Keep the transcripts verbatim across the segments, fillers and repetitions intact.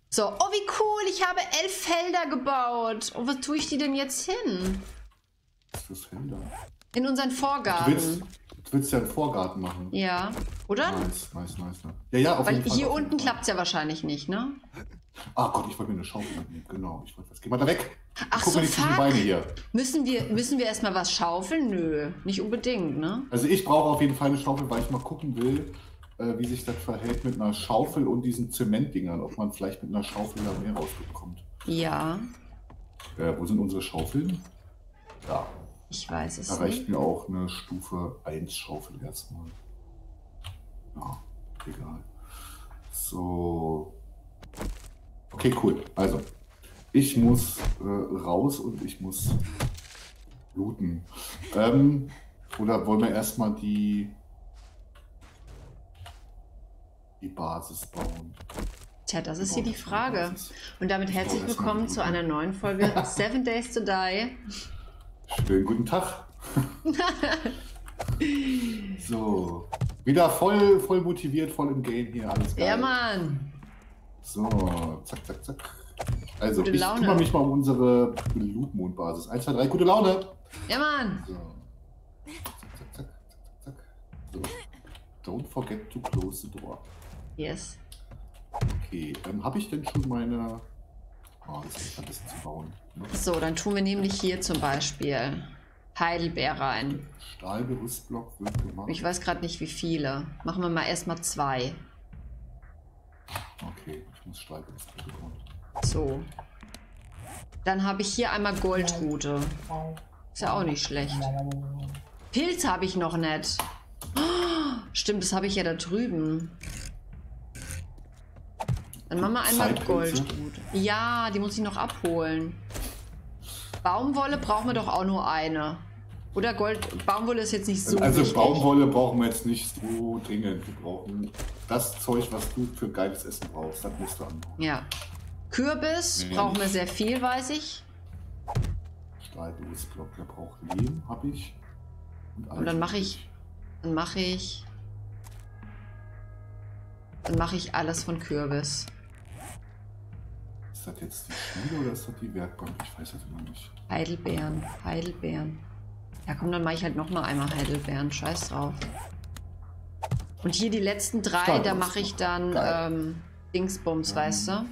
So, oh wie cool, ich habe elf Felder gebaut. Und was tue ich die denn jetzt hin? Was für Felder? In unseren Vorgarten. Du willst, du willst ja einen Vorgarten machen. Ja, oder? Nice, nice, nice. nice. Ja, ja, auf Weil jeden Fall. hier unten klappt es ja wahrscheinlich nicht, ne? Ah Gott, ich wollte mir eine Schaufel nehmen. Genau, ich wollte was. Geh mal da weg. Ach Guck so, mir die zwischen die fuck. Beine hier. Müssen wir, müssen wir erstmal was schaufeln? Nö, nicht unbedingt, ne? Also ich brauche auf jeden Fall eine Schaufel, weil ich mal gucken will, äh, wie sich das verhält mit einer Schaufel und diesen Zementdingern. Ob man vielleicht mit einer Schaufel da mehr rausbekommt. Ja. Äh, wo sind unsere Schaufeln? Da. Ich weiß es Da nicht. reicht mir auch eine Stufe eins Schaufel erstmal. Ja, egal. So. Okay, cool. Also, ich muss äh, raus und ich muss looten. Ähm, oder wollen wir erstmal die, die Basis bauen? Tja, das ist Wir hier bauen die erstmal Frage. Basis. Und damit Ich herzlich baue erstmal willkommen die zu einer neuen Folge Seven Days to Die. Schönen guten Tag. So, wieder voll, voll motiviert, voll im Game hier, alles geil. Ja, Mann. So, zack, zack, zack. Also, Gute ich Laune. kümmere mich mal um unsere Blutmondbasis. eins, zwei, drei, gute Laune. Ja, Mann. So. Zack, zack, zack, zack, zack. So. Don't forget to close the door. Yes. Okay, ähm, habe ich denn schon meine... Oh, das ist ein bisschen zu bauen. Ne? So, dann tun wir nämlich hier zum Beispiel Heidelbeer rein. Stahlgerüstblock wird gemacht. Ich weiß gerade nicht, wie viele. Machen wir mal erstmal zwei. Okay, ich muss Stahlgerüstblock bekommen. So. Dann habe ich hier einmal Goldrute. Ist ja auch nicht schlecht. Pilz habe ich noch nicht. Oh, stimmt, das habe ich ja da drüben. Dann machen wir einmal Zeitpilze? Goldrute. Ja, die muss ich noch abholen. Baumwolle brauchen wir doch auch nur eine. Oder Gold. Baumwolle ist jetzt nicht so Also wichtig. Baumwolle brauchen wir jetzt nicht so dringend. Wir brauchen das Zeug, was du für geiles Essen brauchst. Das musst du anbauen. Ja. Kürbis Nee, brauchen wir nicht. sehr viel, weiß ich. Stahlgerüstblock, der braucht Lehm, habe ich. Und dann mache ich, dann mache ich, dann mache ich alles von Kürbis. Ist das jetzt die Schule oder ist das die Werkbank? Ich weiß das immer nicht. Heidelbeeren, Heidelbeeren. Ja komm, dann mache ich halt noch mal einmal Heidelbeeren. Scheiß drauf. Und hier die letzten drei, Stark, da das mache ist ich noch dann geil. ähm, Dingsbums, weißt du?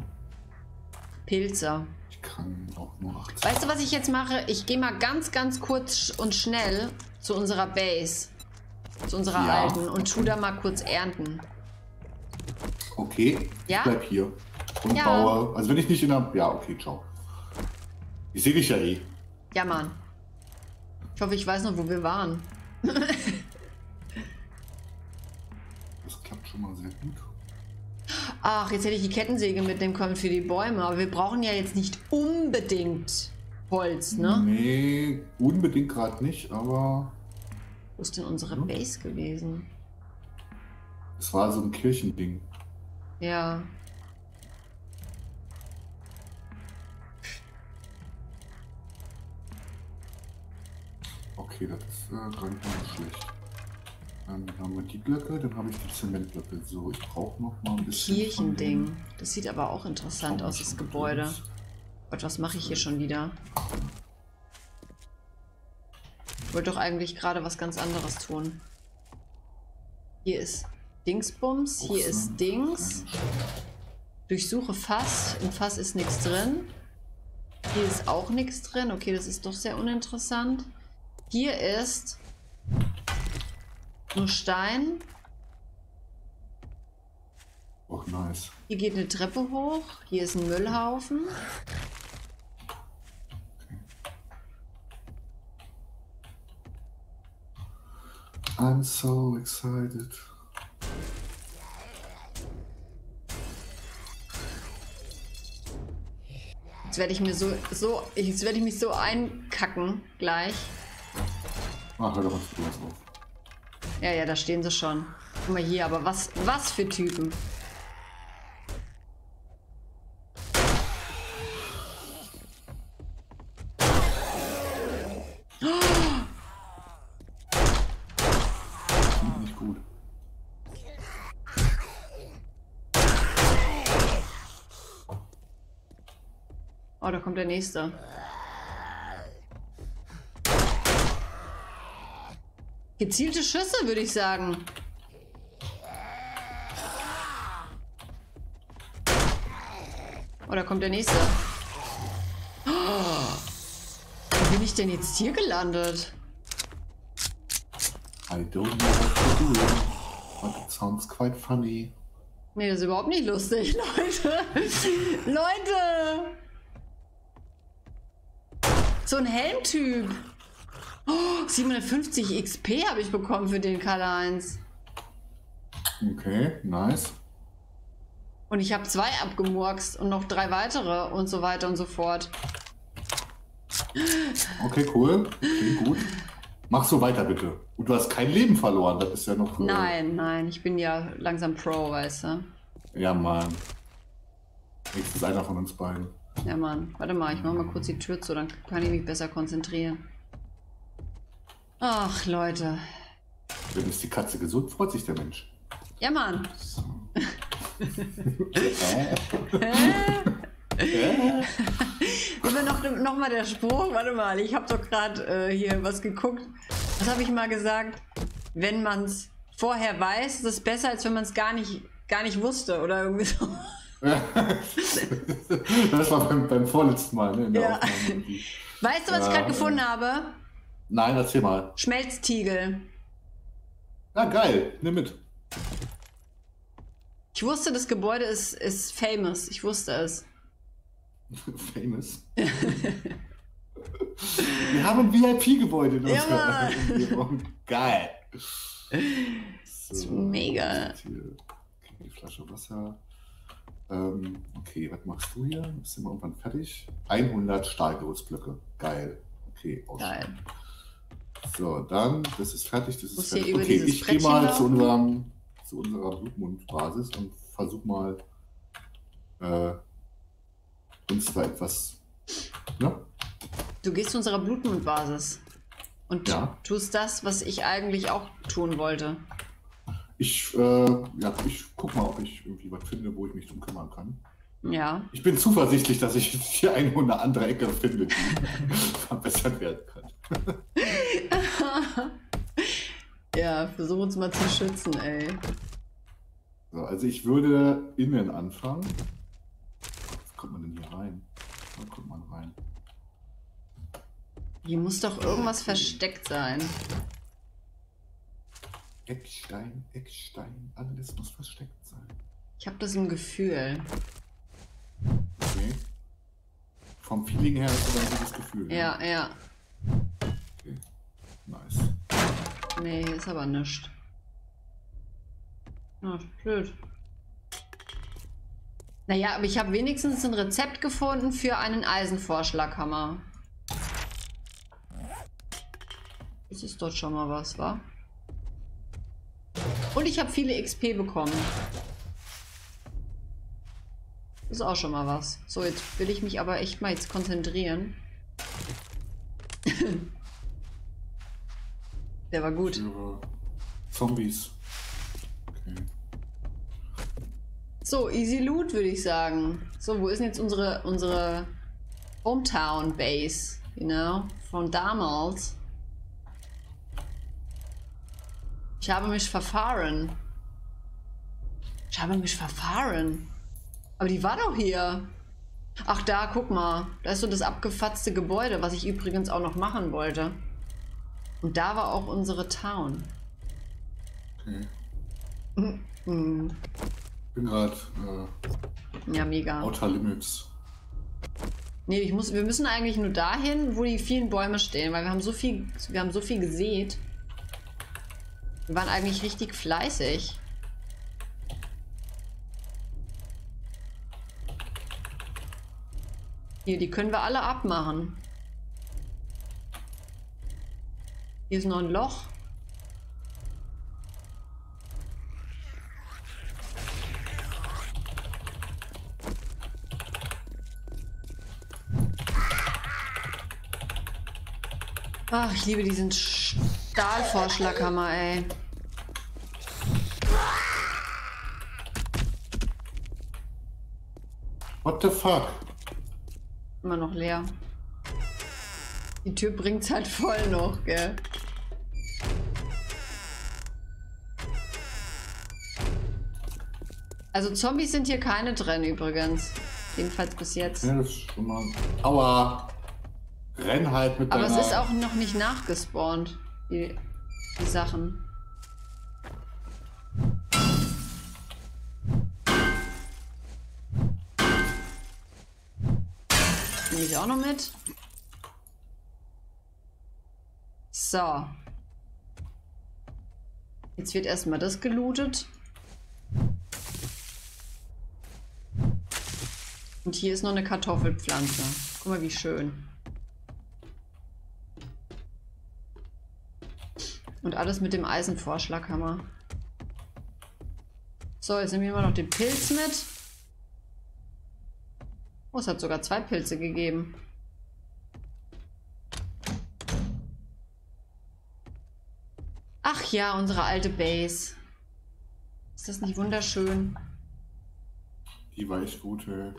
Pilze. Ich kann auch nur achtzig. Weißt du, was ich jetzt mache? Ich gehe mal ganz, ganz kurz und schnell zu unserer Base. Zu unserer Ja. alten und tu da mal kurz ernten. Okay, Ja? ich bleib hier. Und Ja. baue. Also wenn ich nicht in der. Ja, okay, ciao. Ich sehe dich ja eh. Ja, Mann. Ich hoffe, ich weiß noch, wo wir waren. Das klappt schon mal sehr gut. Ach, jetzt hätte ich die Kettensäge mitnehmen können für die Bäume. Aber wir brauchen ja jetzt nicht unbedingt Holz, ne? Nee, unbedingt gerade nicht, aber Wo ist denn unsere Hm? Base gewesen? es war so ein Kirchending. Ja. Okay, das ist äh, gar nicht mal so schlecht. Dann haben wir die Blöcke, dann habe ich die Zementblöcke. So, ich brauche noch mal ein bisschen. von Kirchending. dem- Das sieht aber auch interessant Schauen wir aus, das schon, Gebäude. was Gott, was mache ich hier schon wieder? Ich wollte doch eigentlich gerade was ganz anderes tun. Hier ist Dingsbums, hier Ochsen, ist Dings. keine Durchsuche Fass. Im Fass ist nichts drin. Hier ist auch nichts drin. Okay, das ist doch sehr uninteressant. Hier ist nur Stein. Oh, nice. Hier geht eine Treppe hoch. Hier ist ein Müllhaufen. I'm so excited. Jetzt werde ich mir so, so, jetzt werde ich mich so einkacken gleich. Ach, hör doch mal zu auf. Ja, ja, da stehen sie schon. Guck mal hier, aber was, was für Typen. Klingt nicht gut. Oh, da kommt der nächste. Gezielte Schüsse, würde ich sagen. Oh, da kommt der nächste. Oh, wo bin ich denn jetzt hier gelandet? I don't know what to do, but it sounds quite funny. Nee, das ist überhaupt nicht lustig, Leute. Leute! So ein Helmtyp. Oh, siebenhundertfünfzig X P habe ich bekommen für den Karl-Heinz. Okay, nice. Und ich habe zwei abgemurkst und noch drei weitere und so weiter und so fort. Okay, cool. Klingt gut. Mach so weiter, bitte. Und du hast kein Leben verloren, das ist ja noch... Nein, nein, ich bin ja langsam Pro, weißt du. Ja, Mann. Nächstes einer von uns beiden. Ja, Mann. Warte mal, ich mach mal kurz die Tür zu, dann kann ich mich besser konzentrieren. Ach, Leute. Wenn ist die Katze gesund, freut sich der Mensch. Ja, Mann. So. Immer noch, noch mal der Spruch. Warte mal, ich habe doch gerade äh, hier was geguckt. Was habe ich mal gesagt? Wenn man es vorher weiß, ist es besser, als wenn man es gar nicht, gar nicht wusste oder irgendwie so. Das war beim, beim vorletzten Mal, ne? In der Ja. Aufnahme. Weißt du, was ich Ja, gerade gefunden ja. habe? Nein, erzähl mal. Schmelztiegel. Na geil, nimm mit. Ich wusste, das Gebäude ist, ist famous. Ich wusste es. Famous. Wir haben ein V I P-Gebäude in Ja, unserer Mann. Umgebung. Geil. So, ist mega. hier. Okay, die Flasche Wasser. Ähm, okay, was machst du hier? Bist du mal irgendwann fertig? hundert Stahlgerüstblöcke. Geil. Okay, aus. Geil. So, dann, das ist fertig, das ist Muss hier fertig. über Okay, dieses ich gehe Brettchen mal zu, laufen? unserem, zu unserer Blutmundbasis und versuche mal äh, uns da etwas. Ne? Du gehst zu unserer Blutmundbasis und Ja. tust das, was ich eigentlich auch tun wollte. Ich, äh, ja, ich guck mal, ob ich irgendwie was finde, wo ich mich drum kümmern kann. Ja. Ich bin zuversichtlich, dass ich hier eine oder andere Ecke finde, die verbessert werden kann. Ja, versuch uns mal zu schützen, ey. So, also ich würde innen anfangen. Was kommt man denn hier rein? Da kommt man rein. Hier muss doch irgendwas versteckt sein. Eckstein, Eckstein, alles muss versteckt sein. Ich habe das im Gefühl. Okay. Vom Feeling her ist das ein gutes Gefühl. ne? Ja, ja. Okay. Nice. Nee, ist aber nichts. Ach, blöd. Naja, aber ich habe wenigstens ein Rezept gefunden für einen Eisenvorschlaghammer. Das ist dort schon mal was, wa? Und ich habe viele X P bekommen. Das ist auch schon mal was. So, jetzt will ich mich aber echt mal jetzt konzentrieren. Der war gut. Für Zombies. Okay. So, easy loot, würde ich sagen. So, wo ist denn jetzt unsere, unsere Hometown Base? You know? Von damals. Ich habe mich verfahren. Ich habe mich verfahren. Aber die war doch hier. Ach, da, guck mal. Da ist so das abgefatzte Gebäude, was ich übrigens auch noch machen wollte. Und da war auch unsere Town. Okay. Mhm. Bin gerade äh, Ja, mega. Outer Limits. Nee, ich muss, wir müssen eigentlich nur dahin, wo die vielen Bäume stehen, weil wir haben so viel, wir haben so viel gesät. Wir waren eigentlich richtig fleißig. Hier, die können wir alle abmachen. Hier ist noch ein Loch. Ach, ich liebe diesen Stahlvorschlaghammer, ey. What the fuck? Immer noch leer. Die Tür bringt's halt voll noch, gell? Also Zombies sind hier keine drin übrigens. Jedenfalls bis jetzt. Ja, das ist schon mal... Aua! Renn halt mit Aber deiner... es ist auch noch nicht nachgespawnt, die, die Sachen. Nehme ich auch noch mit. So. Jetzt wird erstmal das gelootet. Und hier ist noch eine Kartoffelpflanze. Guck mal, wie schön. Und alles mit dem Eisenvorschlaghammer. So, jetzt nehmen wir mal noch den Pilz mit. Oh, es hat sogar zwei Pilze gegeben. Ach ja, unsere alte Base. Ist das nicht wunderschön? Die war echt gut, ey.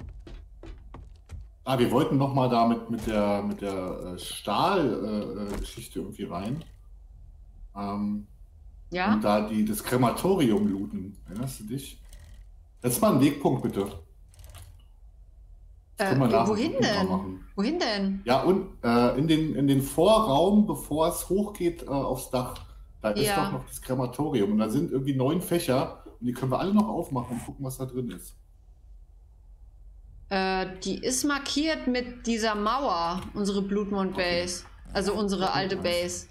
Ah, wir wollten noch mal da mit, mit der, mit der äh, Stahl-Geschichte äh, irgendwie rein. Ähm, Ja? Und da die, das Krematorium looten. Erinnerst du dich? Setz mal einen Wegpunkt, bitte. Äh, Können wir da wohin einen Wegpunkt denn? machen. Wohin denn? Ja, und äh, in, den, in den Vorraum, bevor es hochgeht äh, aufs Dach, da ist Ja. doch noch das Krematorium. Und da sind irgendwie neun Fächer. Und die können wir alle noch aufmachen und gucken, was da drin ist. Äh, die ist markiert mit dieser Mauer, unsere Blutmond Base. Also unsere Okay, alte nice. Base.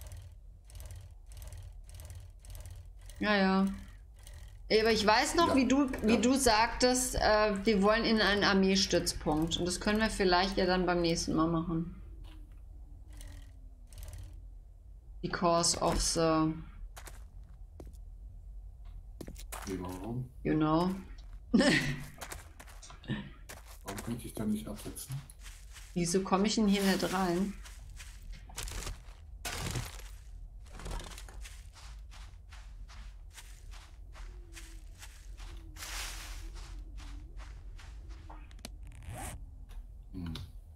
Ja, ja. Ey, aber ich weiß noch, Ja, wie du, wie ja. du sagtest, äh, wir wollen in einen Armeestützpunkt. Und das können wir vielleicht ja dann beim nächsten Mal machen. Because of the, Nee, warum? you know. Warum könnte ich da nicht absetzen? Wieso komme ich denn hier nicht rein? Hm.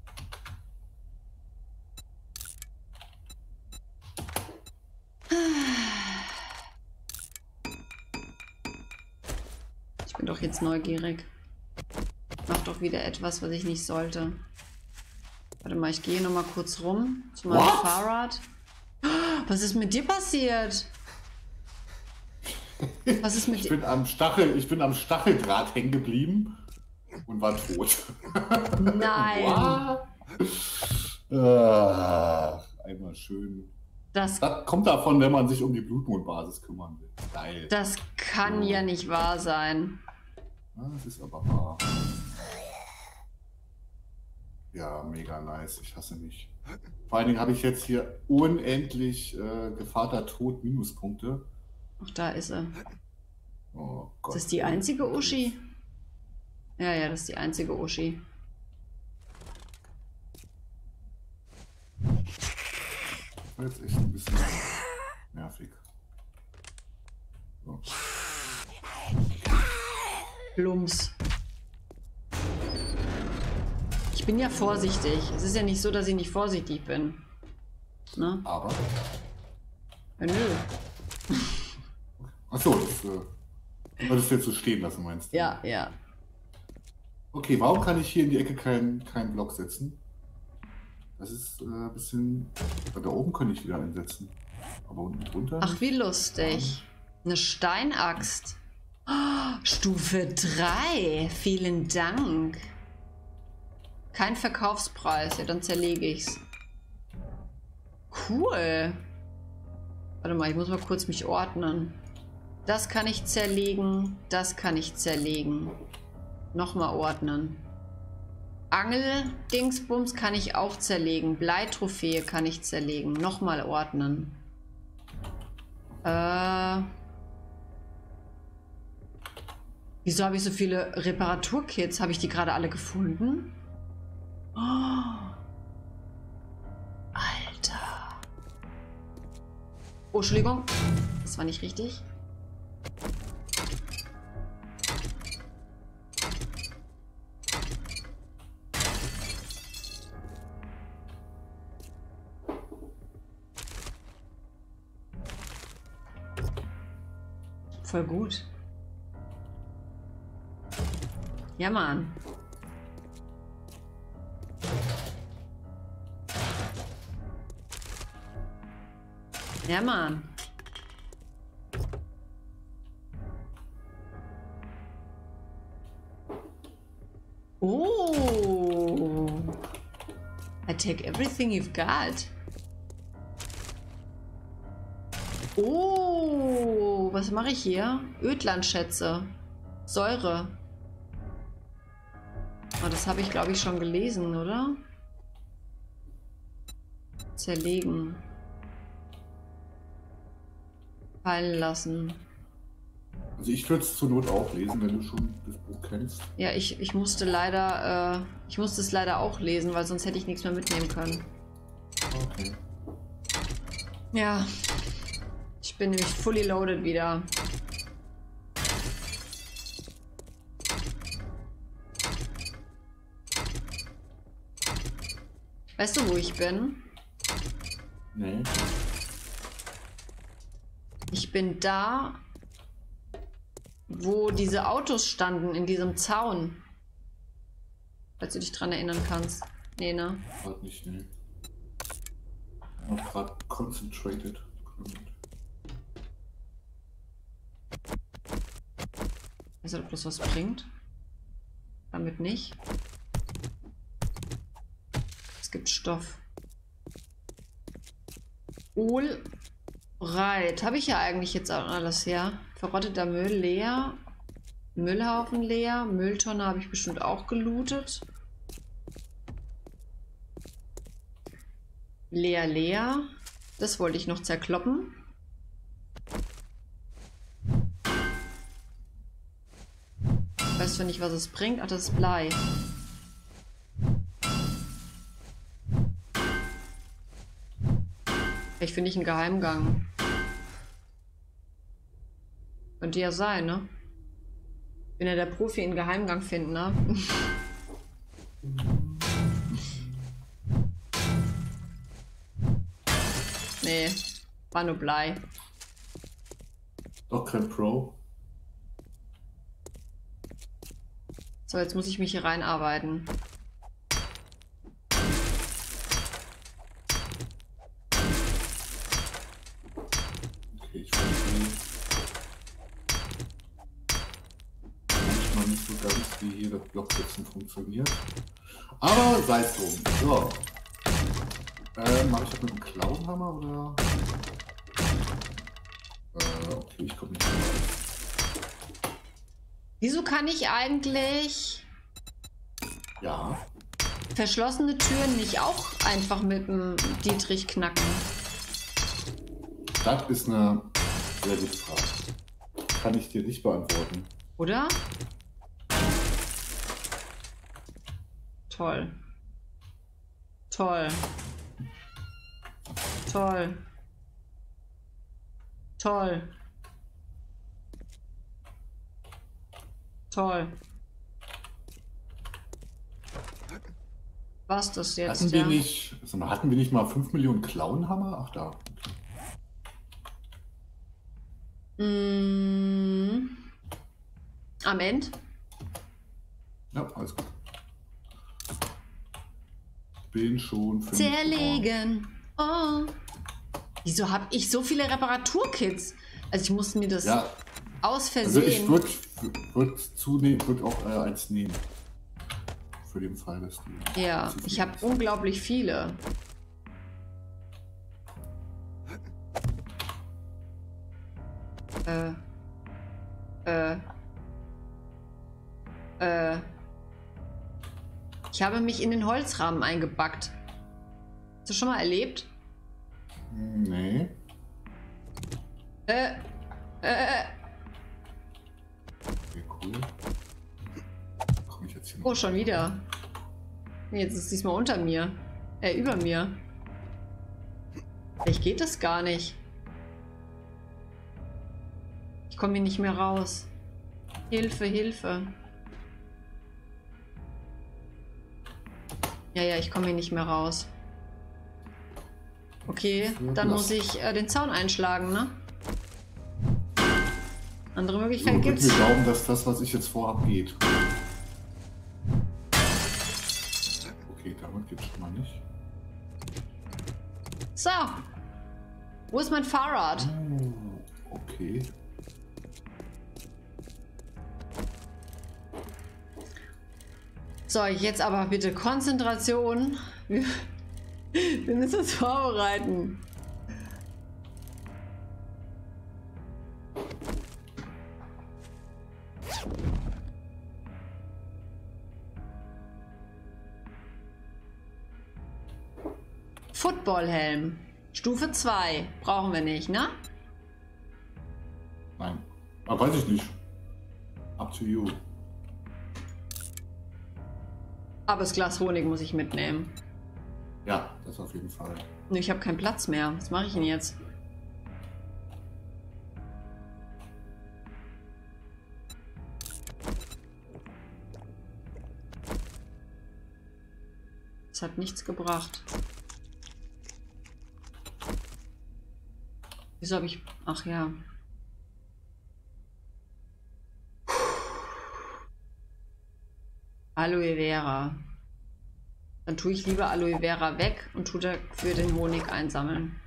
Ich bin doch jetzt neugierig. Mach doch wieder etwas, was ich nicht sollte. Warte mal, ich gehe noch mal kurz rum zu meinem What? Fahrrad. Was ist mit dir passiert? Was ist mit Ich dir? bin am Stachel, ich bin am Stacheldraht hängen geblieben und war tot. Nein, Ah, einmal schön. das, Das kommt davon, wenn man sich um die Blutmondbasis kümmern will. Geil. das kann ja nicht wahr sein. Ah, das ist aber wahr. Ja, mega nice. Ich hasse mich. Vor allen Dingen habe ich jetzt hier unendlich äh, Gevater Tod Minuspunkte. Ach, da ist er. Oh Gott. Ist das die einzige Uschi? Ja, ja, das ist die einzige Uschi. Das war jetzt echt ein bisschen nervig. So. Plumps. Ich bin ja vorsichtig. Es ist ja nicht so, dass ich nicht vorsichtig bin. Ne? Aber. Ja, nö. Achso, das äh, wolltest du jetzt so stehen lassen, meinst du? Ja, ja. Okay, warum kann ich hier in die Ecke keinen keinen Block setzen? Das ist äh, ein bisschen. Da oben könnte ich wieder einsetzen. Aber unten drunter. Ach, wie lustig. Eine Steinaxt. Oh, Stufe drei. Vielen Dank. Kein Verkaufspreis. Ja, dann zerlege ich's. Cool. Warte mal, ich muss mal kurz mich ordnen. Das kann ich zerlegen. Das kann ich zerlegen. Nochmal ordnen. Angel-Dingsbums kann ich auch zerlegen. Bleitrophäe kann ich zerlegen. Nochmal ordnen. Äh. Wieso habe ich so viele Reparaturkits? Habe ich die gerade alle gefunden? Oh. Alter. Oh, Entschuldigung. Das war nicht richtig. Voll gut. Ja, Mann. Ja, Mann. Oh. I take everything you've got. Oh, was mache ich hier? Ödlandschätze. Säure. Oh, das habe ich, glaube ich, schon gelesen, oder? Zerlegen. Fallen lassen. Also ich würde es zur Not auch lesen, wenn du schon das Buch kennst. Ja, ich, ich musste leider, äh, ich musste es leider auch lesen, weil sonst hätte ich nichts mehr mitnehmen können. Okay. Ja. Ich bin nämlich fully loaded wieder. Weißt du, wo ich bin? Nee. Ich bin da, wo diese Autos standen, in diesem Zaun. Falls du dich dran erinnern kannst. Nee, ne? Gerade nicht, nee. Ich bin gerade concentrated. Weiß nicht, ob das was bringt. Damit nicht. Es gibt Stoff. Ohl. Right. Habe ich ja eigentlich jetzt auch alles her. Verrotteter Müll leer. Müllhaufen leer. Mülltonne habe ich bestimmt auch gelootet. Leer, leer. Das wollte ich noch zerkloppen. Weißt du nicht, was es bringt? Ach, das ist Blei. Ich finde ich einen Geheimgang. Könnte ja sein, ne? Bin ja der Profi in Geheimgang finden, ne? Nee, war nur Blei. Doch kein Pro. So, jetzt muss ich mich hier reinarbeiten. Okay, ich weiß manchmal nicht so ganz, wie hier das Blocksetzen funktioniert. Aber sei es drum. So. Ähm, mache ich das mit dem Clownhammer oder? Äh, okay, ich komme nicht rein. Wieso kann ich eigentlich Ja. verschlossene Türen nicht auch einfach mit dem Dietrich knacken? Das ist eine sehr gute Frage. Kann ich dir nicht beantworten. Oder? Toll. Toll. Toll. Toll. Toll. Was das jetzt? Hatten wir Ja? nicht, also hatten wir nicht mal fünf Millionen Clownhammer? Ach da. Mm. Am Ende? Ja, alles gut. Bin schon fünf. Zerlegen. Oh. Wieso habe ich so viele Reparaturkits? Also ich musste mir das Ja, aus also ich Versehen. würde würd zunehmen, würde auch äh, eins nehmen. Für den Fall, dass du. Ja, zu viel ich habe hast. unglaublich viele. Äh. Äh. Äh. Ich habe mich in den Holzrahmen eingebackt. Hast du schon mal erlebt? Nee. Äh. Äh. Okay, cool. Komm ich jetzt hier noch. Oh, schon wieder. Nee, jetzt ist es diesmal unter mir. Äh, über mir. Vielleicht geht das gar nicht. Ich komme hier nicht mehr raus. Hilfe, Hilfe. Ja, ja, ich komme hier nicht mehr raus. Okay, dann muss ich äh, den Zaun einschlagen, ne? Andere Möglichkeit So, gibt wir es. glauben, dass das, was ich jetzt vorhabe, geht. Okay, damit geht schon mal nicht. So. Wo ist mein Fahrrad? Oh, okay. So, jetzt aber bitte Konzentration. Wir, wir müssen uns vorbereiten. Footballhelm. Stufe zwei. Brauchen wir nicht, ne? Nein. Aber weiß ich nicht. Up to you. Aber das Glas Honig muss ich mitnehmen. Ja, das auf jeden Fall. Nö, ich habe keinen Platz mehr. Was mache ich denn jetzt? Das hat nichts gebracht. Wieso habe ich... Ach ja. Aloe Vera. Dann tue ich lieber Aloe Vera weg und tue dafür den Honig einsammeln.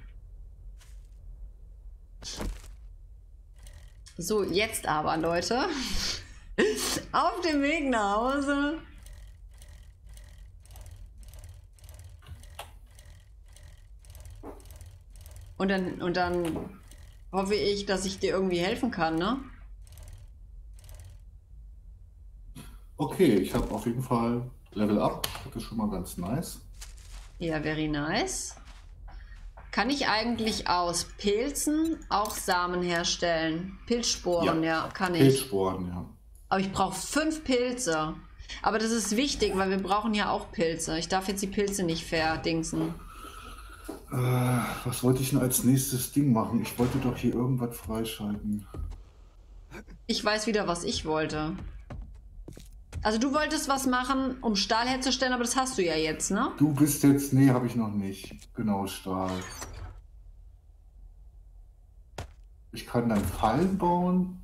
So, jetzt aber, Leute. Auf dem Weg nach Hause. Und dann, und dann hoffe ich, dass ich dir irgendwie helfen kann, ne? Okay, ich habe auf jeden Fall Level Up. Das ist schon mal ganz nice. Ja, very nice. Kann ich eigentlich aus Pilzen auch Samen herstellen? Pilzsporen, ja, ja kann ich. Pilzsporen, ja. Aber ich brauche fünf Pilze. Aber das ist wichtig, weil wir brauchen ja auch Pilze. Ich darf jetzt die Pilze nicht verdingsen. Äh, was wollte ich denn als nächstes Ding machen? Ich wollte doch hier irgendwas freischalten. Ich weiß wieder, was ich wollte. Also du wolltest was machen, um Stahl herzustellen, aber das hast du ja jetzt, ne? Du bist jetzt... Nee, habe ich noch nicht. Genau, Stahl. Ich kann dann Fallen bauen.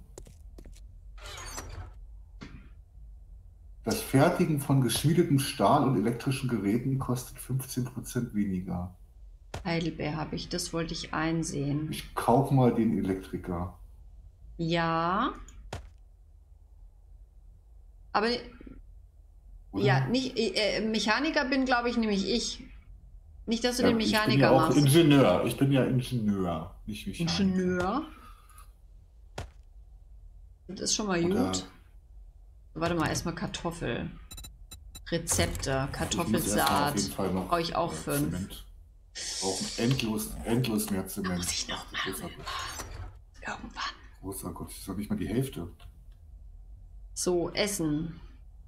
Das Fertigen von geschmiedetem Stahl und elektrischen Geräten kostet fünfzehn Prozent weniger. Heidelbeer habe ich, das wollte ich einsehen. Ich kaufe mal den Elektriker. Ja. Aber Oder? ja, nicht äh, Mechaniker bin, glaube ich, nämlich ich. Nicht, dass du Ja, den ich bin Mechaniker ja auch machst. Ingenieur. Ich bin ja Ingenieur, nicht Mechaniker. Ingenieur. Das ist schon mal Oder- gut. Warte mal, erstmal Kartoffel. Rezepte, Ich Kartoffelsaat. muss erstmal auf jeden Fall noch, Brauche ich auch äh, fünf. Zement. Brauchen endlos, endlos mehr Zement. Muss ich noch machen. Großer Gott. Irgendwann. Großer Gott, das ist doch nicht mal die Hälfte. So, Essen.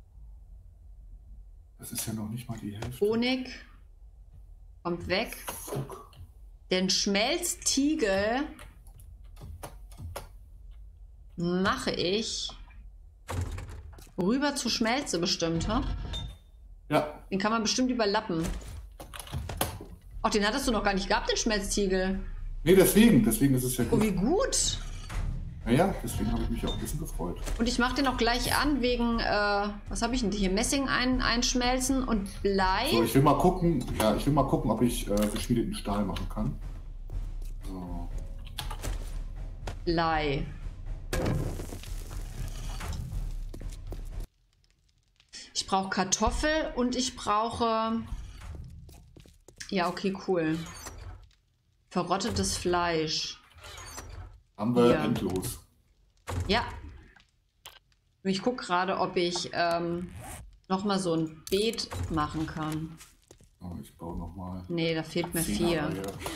Das ist ja noch nicht mal die Hälfte. Honig. Kommt weg. Fuck. Den Schmelztiegel mache ich rüber zu Schmelze bestimmt, ha? Ja, Den kann man bestimmt überlappen. Ach, den hattest du noch gar nicht gehabt, den Schmelztiegel. nee, deswegen, deswegen ist es ja Oh, gut. wie gut. Naja, deswegen habe ich mich auch ein bisschen gefreut. Und ich mache den auch gleich an wegen, äh, was habe ich denn hier? Messing ein, einschmelzen und Blei. So, ich will mal gucken, ja, ich will mal gucken, ob ich äh, geschmiedeten Stahl machen kann. So. Blei. Ich brauche Kartoffel und ich brauche... Ja, okay, cool. Verrottetes Fleisch. Haben wir Ja. endlos. Ja. Ich gucke gerade, ob ich ähm, nochmal so ein Beet machen kann. So, ich baue nochmal. Nee, da fehlt mir vier.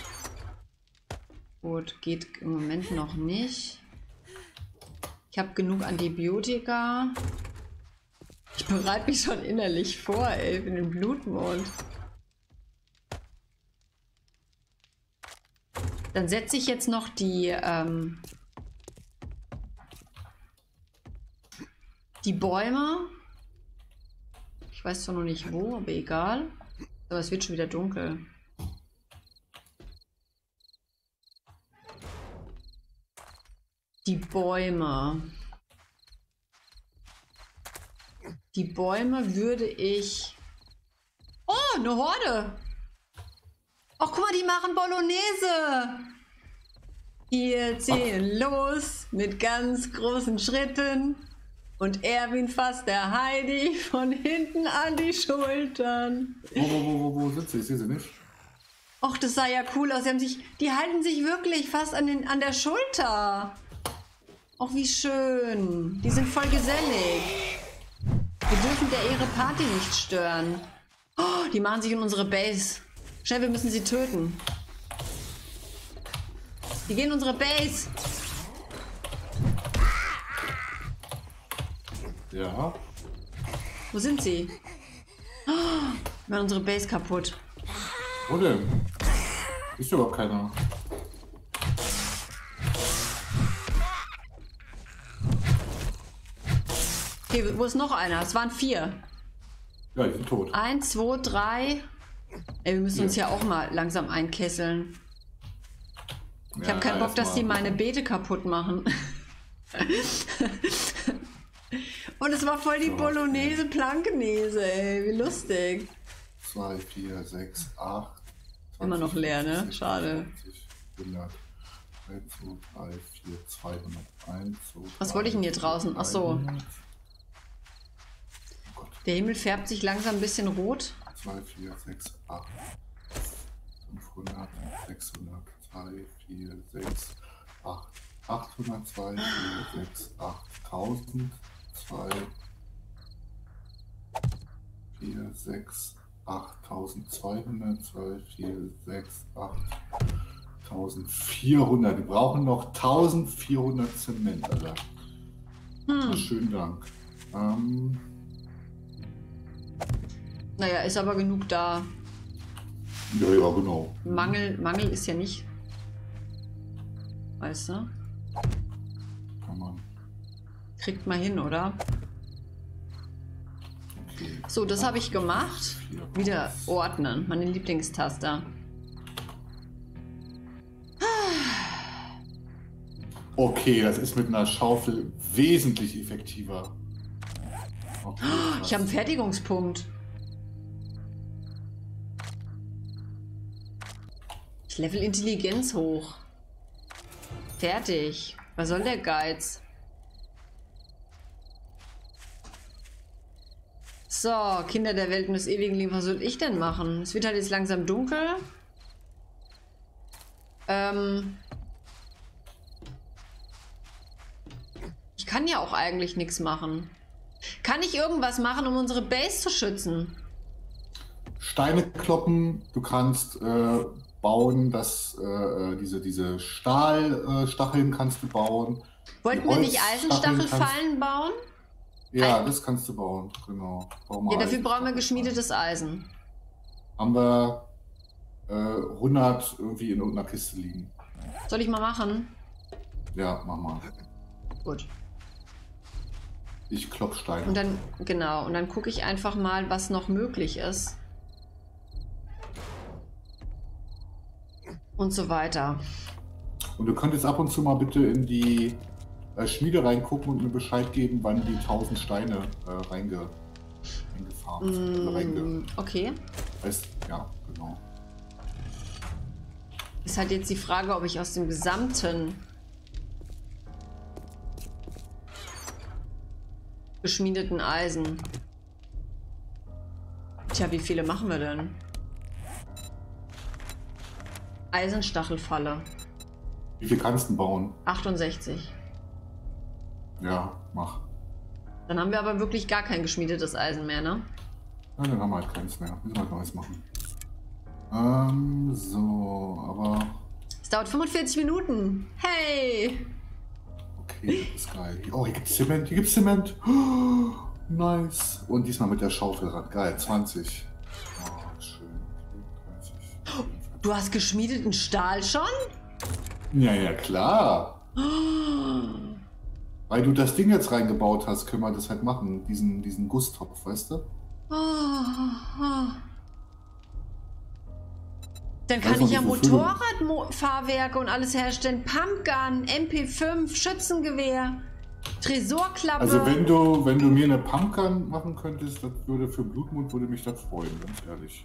Gut, geht im Moment noch nicht. Ich habe genug Antibiotika. Ich bereite mich schon innerlich vor, ey, für den Blutmond. Dann setze ich jetzt noch die, ähm, die Bäume. Ich weiß zwar noch nicht wo, aber egal. Aber es wird schon wieder dunkel. Die Bäume. Die Bäume würde ich... Oh, eine Horde. Ach, guck mal, die machen Bolognese. Wir ziehen los mit ganz großen Schritten. Und Erwin fasst der Heidi von hinten an die Schultern. Wo, wo, wo, wo, wo sind sie? Ich sehe sie nicht. Och, das sah ja cool aus. Sie haben sich, die halten sich wirklich fast an, den, an der Schulter. Och, wie schön. Die sind voll gesellig. Wir dürfen der ihre Party nicht stören. Oh, die machen sich in unsere Base. Schnell, wir müssen sie töten. Die gehen in unsere Base. Ja. Wo sind sie? Oh, wir machen unsere Base kaputt. Wo denn? Ist überhaupt keiner. Okay, wo ist noch einer? Es waren vier. Ja, die sind tot. Eins, zwei, drei. Ey, wir müssen Ja. uns ja auch mal langsam einkesseln. Ich Ja, habe keinen Bock, dass die erstmal- meine Beete kaputt machen. Und es war voll die So, Bolognese Plankenese, ey. Wie lustig. zwei, vier, sechs, acht. Immer noch leer, ne? Schade. hundert. eins, zwei, drei, vier, zweihundert. eins, zwei, Was wollte ich denn hier draußen? Ach so. dreihundert. Oh Gott. Der Himmel färbt sich langsam ein bisschen rot. zwei, vier, sechs, acht. fünfhundert, sechshundert, zwei, vier, sechs, acht. achthundert, zwei, vier, sechs, acht. tausend, zwei, vier, sechs, acht. zwölfhundert, zwei, vier, sechs, acht. vierhundert. Die brauchen noch eintausendvierhundert Zement, Alter. Hm. Schönen Dank. Ähm, Naja, ist aber genug da. ja, ja, genau. Mangel, Mangel ist ja nicht. Weißt du? Kann man. Kriegt mal hin, oder? Okay. So, das habe ich gemacht. Vier, Wieder ordnen. Meine Lieblingstaste. Okay, das ist mit einer Schaufel wesentlich effektiver. Okay, Ich habe einen Fertigungspunkt. Ich level Intelligenz hoch. Fertig. Was soll der Geiz? So, Kinder der Welt und des ewigen Lebens, was soll ich denn machen? Es wird halt jetzt langsam dunkel. Ähm... Ich kann ja auch eigentlich nichts machen. Kann ich irgendwas machen, um unsere Base zu schützen? Steine kloppen, du kannst äh, bauen, dass äh, diese, diese Stahlstacheln äh, kannst du bauen. Wollten Die wir nicht Holzstacheln Eisenstachelfallen bauen? Ja, Ein- das kannst du bauen, genau. Bau mal Ja, dafür brauchen wir Eisenstacheln. geschmiedetes Eisen. Haben wir äh, hundert irgendwie in irgendeiner Kiste liegen. Soll ich mal machen? Ja, mach mal. Gut. Ich klopp Steine. Und dann, genau, und dann gucke ich einfach mal, was noch möglich ist. Und so weiter. Und du könntest ab und zu mal bitte in die äh, Schmiede reingucken und mir Bescheid geben, wann die tausend Steine äh, reinge, reingefarmt sind. Also reinge, Mm, okay. weißt, ja, genau. Ist halt jetzt die Frage, ob ich aus dem gesamten geschmiedeten Eisen... Tja, wie viele machen wir denn? Eisenstachelfalle. Wie viel kannst du bauen? achtundsechzig. Ja, mach. Dann haben wir aber wirklich gar kein geschmiedetes Eisen mehr, ne? Ja, dann haben wir halt keins mehr. Müssen wir halt Neues machen. Ähm, so, aber... Es dauert fünfundvierzig Minuten. Hey! Okay, das ist geil. Oh, hier gibt's Zement, hier gibt's Zement. Oh, nice. Und diesmal mit der Schaufel ran. Geil, zwanzig. Oh, schön. dreißig. Du hast geschmiedeten Stahl schon? Ja, ja, klar. Weil du das Ding jetzt reingebaut hast, können wir das halt machen. Diesen, diesen Gusstopf, weißt du? Dann kann ich ja Motorradfahrwerke und alles herstellen. Pumpgun, M P fünf, Schützengewehr, Tresorklappe. Also wenn du, wenn du mir eine Pumpgun machen könntest, das würde für Blutmond würde mich das freuen, ganz ehrlich.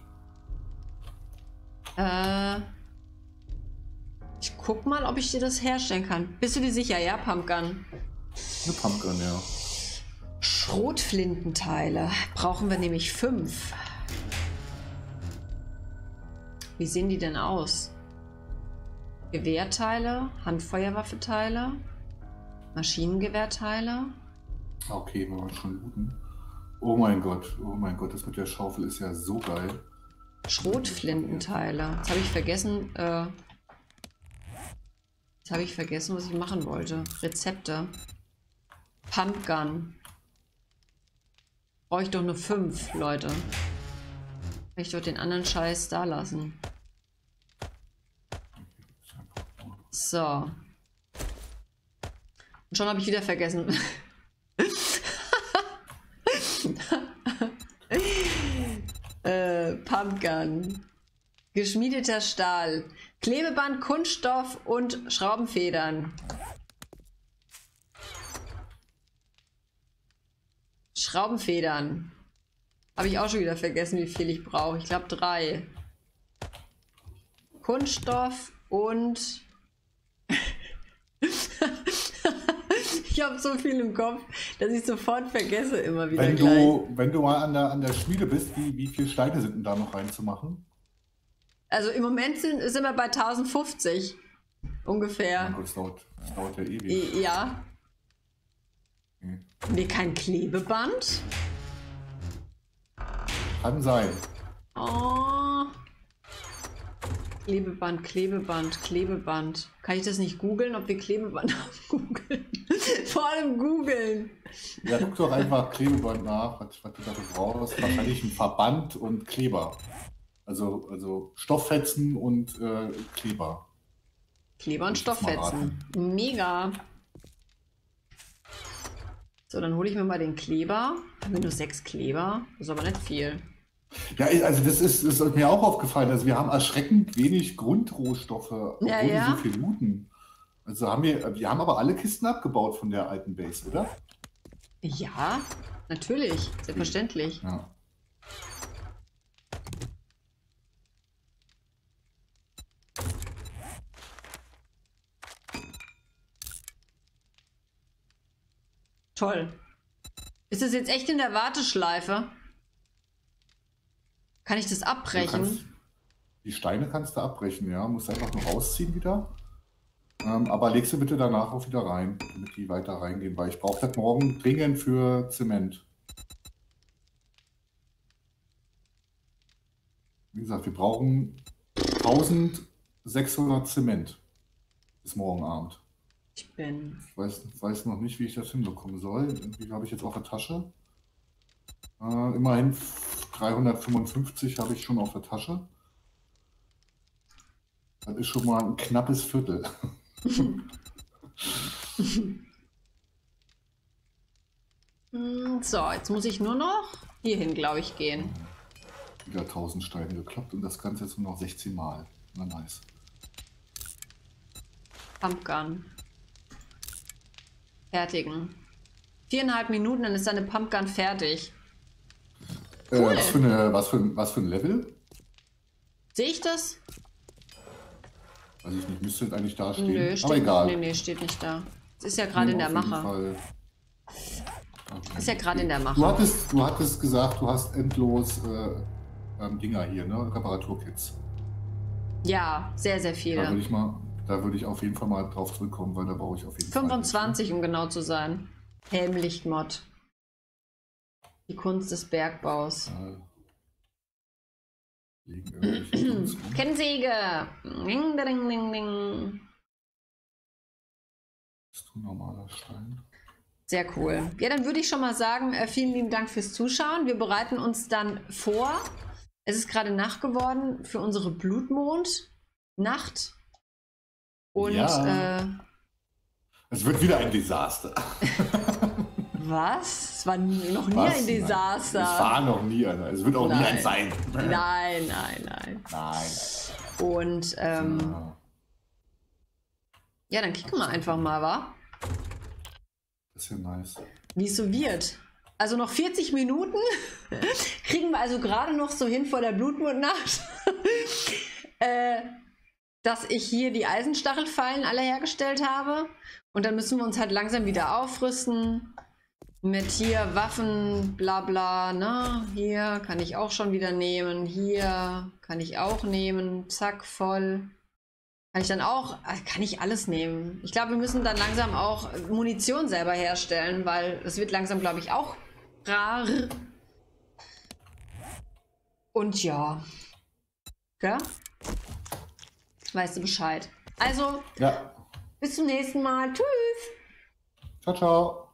Äh, ich guck mal, ob ich dir das herstellen kann. Bist du dir sicher, ja, Pumpgun? Eine Pumpgun, ja. Schrotflintenteile. Brauchen wir nämlich fünf. Wie sehen die denn aus? Gewehrteile, Handfeuerwaffeteile, Maschinengewehrteile. Okay, wir wollen schon looten. Oh mein Gott, oh mein Gott, das mit der Schaufel ist ja so geil. Schrotflintenteile. Jetzt habe ich vergessen, äh, jetzt habe ich vergessen, was ich machen wollte. Rezepte. Pumpgun. Brauche ich doch nur fünf, Leute. Kann ich doch den anderen Scheiß da lassen. So. Und schon habe ich wieder vergessen. äh, Pumpgun. Geschmiedeter Stahl. Klebeband, Kunststoff und Schraubenfedern. Schraubenfedern. Habe ich auch schon wieder vergessen, wie viel ich brauche. Ich glaube drei. Kunststoff und... Ich habe so viel im Kopf, dass ich sofort vergesse immer wieder wenn gleich. Du, wenn du mal an der, an der Schmiede bist, wie, wie viele Steine sind denn da noch reinzumachen? Also im Moment sind, sind wir bei tausendfünfzig ungefähr. Ja, das, dauert, das dauert ja ewig. Ja. Okay. Nee, kein Klebeband? Kann sein. Oh. Klebeband, Klebeband, Klebeband. Kann ich das nicht googeln, ob wir Klebeband haben? Googeln. Vor allem googeln. Ja, guck doch einfach Klebeband nach, was, was du dafür brauchst. Wahrscheinlich ein Verband und Kleber. Also, also Stofffetzen und äh, Kleber. Kleber und Stofffetzen. Mega. So, dann hole ich mir mal den Kleber. Haben wir nur sechs Kleber? Das ist aber nicht viel. Ja, also das ist, das ist mir auch aufgefallen. Also wir haben erschreckend wenig Grundrohstoffe, obwohl Ja, wir ja. so viel looten. Also haben wir, wir haben aber alle Kisten abgebaut von der alten Base, oder? Ja, natürlich. Selbstverständlich. Ja. Toll. Ist das jetzt echt in der Warteschleife? Kann ich das Du abbrechen? kannst, die Steine kannst du abbrechen, ja. Musst einfach nur rausziehen wieder. Ähm, aber legst du bitte danach auch wieder rein, damit die weiter reingehen, weil ich brauche das morgen dringend für Zement. Wie gesagt, wir brauchen eintausendsechshundert Zement bis morgen Abend. Ich bin... Ich weiß, weiß noch nicht, wie ich das hinbekommen soll. Irgendwie habe ich jetzt auf der Tasche. Äh, immerhin dreihundertfünfundfünfzig habe ich schon auf der Tasche. Das ist schon mal ein knappes Viertel. So, jetzt muss ich nur noch hierhin, glaube ich, gehen. Wieder tausend Steine geklappt und das Ganze jetzt nur noch sechzehn Mal. Na nice. Pumpgun. Fertigen. Viereinhalb Minuten, dann ist deine Pumpgun fertig. Äh, was, für eine, was, für, was für ein Level? Sehe ich das? Weiß ich nicht, müsste eigentlich da stehen. Nö, Aber steht, egal. nee, nee, steht nicht da. Es ist ja gerade in der Mache. Ist ja gerade in der Mache. Du hattest, du hattest gesagt, du hast endlos äh, ähm, Dinger hier, ne? Reparaturkits. Ja, sehr, sehr Da viele. würde ich mal, da würde ich auf jeden Fall mal drauf zurückkommen, weil da brauche ich auf jeden fünfundzwanzig, um genau zu sein. Helmlichtmod. Die Kunst des Bergbaus. Fall. Äh, liegen irgendwelche Tools rum. Kettensäge. Ding, ding, ding, ding. Bist du normaler Stein? Sehr cool. Ja, dann würde ich schon mal sagen, äh, vielen lieben Dank fürs Zuschauen. Wir bereiten uns dann vor. Es ist gerade Nacht geworden für unsere Blutmond-Nacht. Und Ja. äh, Es wird wieder ein Desaster. was? Es war nie- noch nie Was? ein Nein. Desaster. Es war noch nie einer. Es wird auch nie Nein. ein sein. Nein, nein, nein. Nein. Und ähm, Ja. ja, dann kicken wir einfach mal, wa? Das ist ja nice. Wie es so wird. Also noch vierzig Minuten kriegen wir also gerade noch so hin vor der Blutmondnacht, äh, dass ich hier die Eisenstachelfallen alle hergestellt habe. Und dann müssen wir uns halt langsam wieder aufrüsten. Mit hier Waffen, bla bla, ne? Hier kann ich auch schon wieder nehmen. Hier kann ich auch nehmen. Zack, voll. Kann ich dann auch, kann ich alles nehmen. Ich glaube, wir müssen dann langsam auch Munition selber herstellen, weil es wird langsam, glaube ich, auch rar. Und ja. Ja? Weißt du Bescheid. Also, Ja. bis zum nächsten Mal. Tschüss. Ciao, ciao.